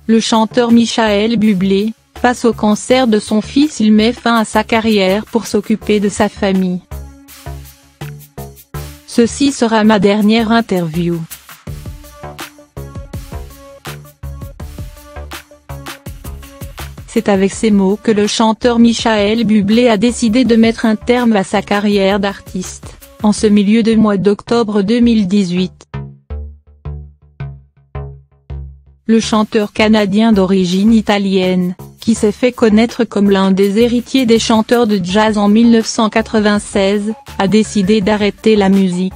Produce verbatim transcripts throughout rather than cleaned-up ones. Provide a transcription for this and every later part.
le chanteur Michael Bublé, face au cancer de son fils. Il met fin à sa carrière pour s'occuper de sa famille. Ceci sera ma dernière interview. C'est avec ces mots que le chanteur Michael Bublé a décidé de mettre un terme à sa carrière d'artiste, en ce milieu de mois d'octobre deux mille dix-huit. Le chanteur canadien d'origine italienne, qui s'est fait connaître comme l'un des héritiers des chanteurs de jazz en mille neuf cent quatre-vingt-seize, a décidé d'arrêter la musique.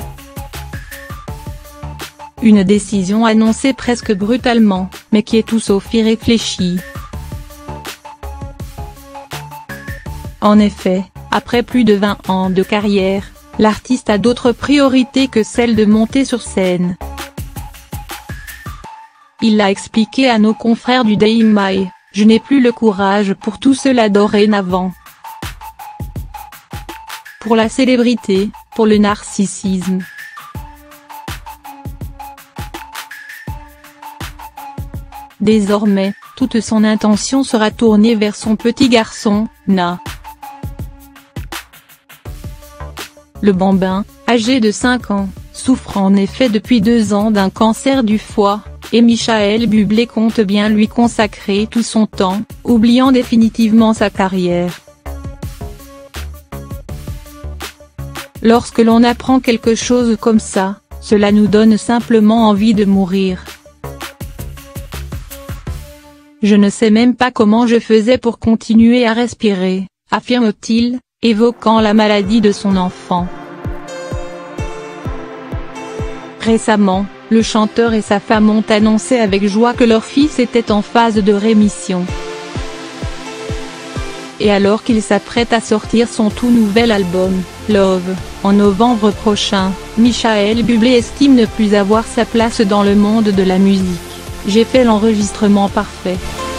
Une décision annoncée presque brutalement, mais qui est tout sauf irréfléchie. En effet, après plus de vingt ans de carrière, l'artiste a d'autres priorités que celle de monter sur scène. Il l'a expliqué à nos confrères du Daily Mail, « Je n'ai plus le courage pour tout cela dorénavant. Pour la célébrité, pour le narcissisme. Désormais, toute son intention sera tournée vers son petit garçon, Na. » Le bambin, âgé de cinq ans, souffre en effet depuis deux ans d'un cancer du foie, et Michael Bublé compte bien lui consacrer tout son temps, oubliant définitivement sa carrière. Lorsque l'on apprend quelque chose comme ça, cela nous donne simplement envie de mourir. Je ne sais même pas comment je faisais pour continuer à respirer, affirme-t-il, évoquant la maladie de son enfant. Récemment, le chanteur et sa femme ont annoncé avec joie que leur fils était en phase de rémission. Et alors qu'il s'apprête à sortir son tout nouvel album, Love, en novembre prochain, Michael Bublé estime ne plus avoir sa place dans le monde de la musique. « J'ai fait l'enregistrement parfait.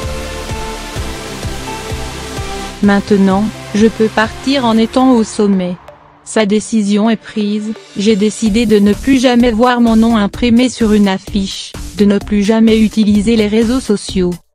Maintenant, je peux partir en étant au sommet. Sa décision est prise, j'ai décidé de ne plus jamais voir mon nom imprimé sur une affiche, de ne plus jamais utiliser les réseaux sociaux.